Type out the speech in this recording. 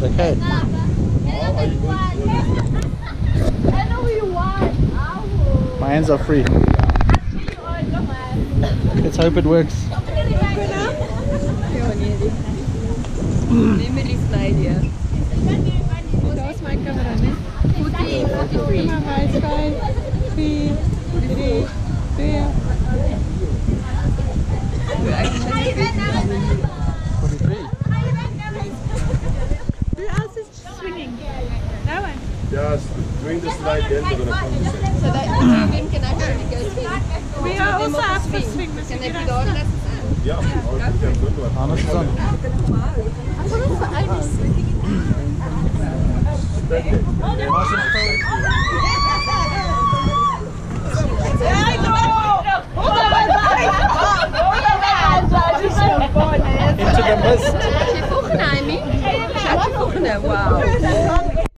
okay. My hands are free. Let's hope it works. Dat is mijn camera, nee? 43. Maar wij 5, 4, 3, 2. 43. Who else is swinging? No one. Yes, doing the slide, then we're gonna come to So that you can actually go swing. We also have to swing. Dus Can ik they ga be on? Yeah, good one. Harness is on. Into the mist. Wow.